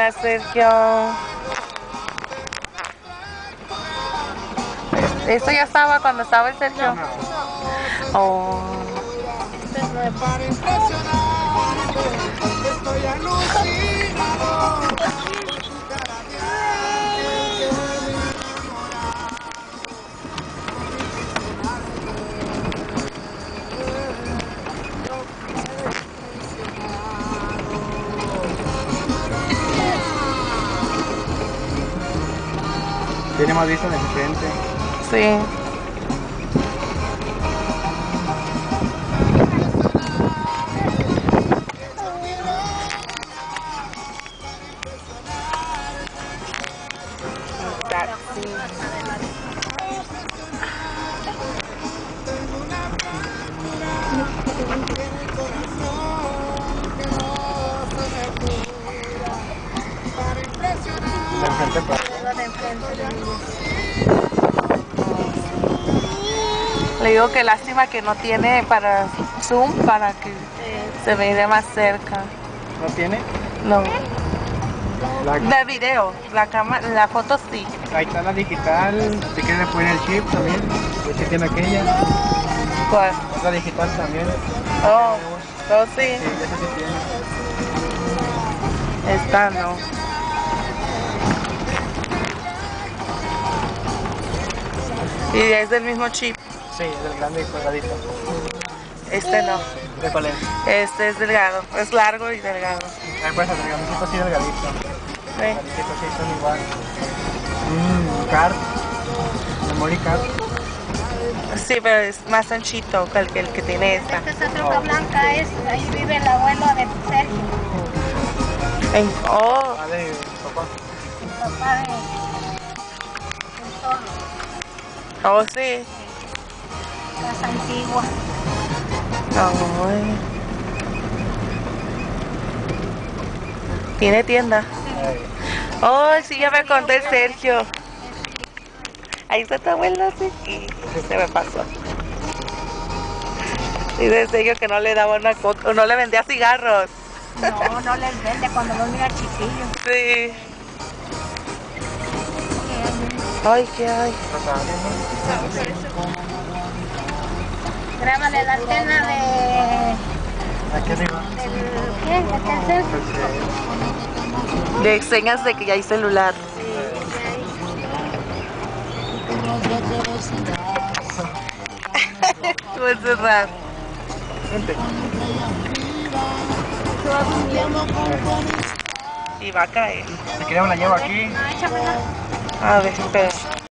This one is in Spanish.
Hola, Sergio. ¿Esto ya estaba cuando estaba el Sergio? Oh. Tiene más vista en el frente. Sí. De frente para Le digo que lástima que no tiene para zoom para que se vea más cerca. ¿No tiene? No. La... De video, la cámara, la foto sí. Ahí está la digital. Si quieres le poner el chip también. Pues si tiene aquella. ¿Cuál? La digital también. Oh, oh sí. Sí, esa sí tiene. Esta no. Y es del mismo chip. Sí, es del grande y cuadradito. Este no. ¿De cuál es? Este es delgado. Es largo y delgado. Ahí puedes el grandecito así delgadito. Sí. Delgadito sí, son igual. Card. Memory card. Sí, pero es más anchito que el que tiene esta. Esta troca blanca es, ahí vive el abuelo de Sergio, Oh, Ah, de papá. el papá de Solo, oh sí. casa antigua. Ay. ¿Tiene tienda? Oh, sí, ya me conté Sergio. Ahí está tu abuelo, sí. Se me pasó. Dice Sergio que no le daba una coca, no le vendía cigarros. No, no les vende cuando los mira chiquillos. Sí. Ay, ¿qué hay? Grábale la antena de... Aquí arriba. ¿Qué? ¿De Telcel? Le enseñas de que ya hay celular. Voy a cerrar. Vente. Y va a caer. Si quieres me la llevo aquí. Ah, échamela. A ver, espera.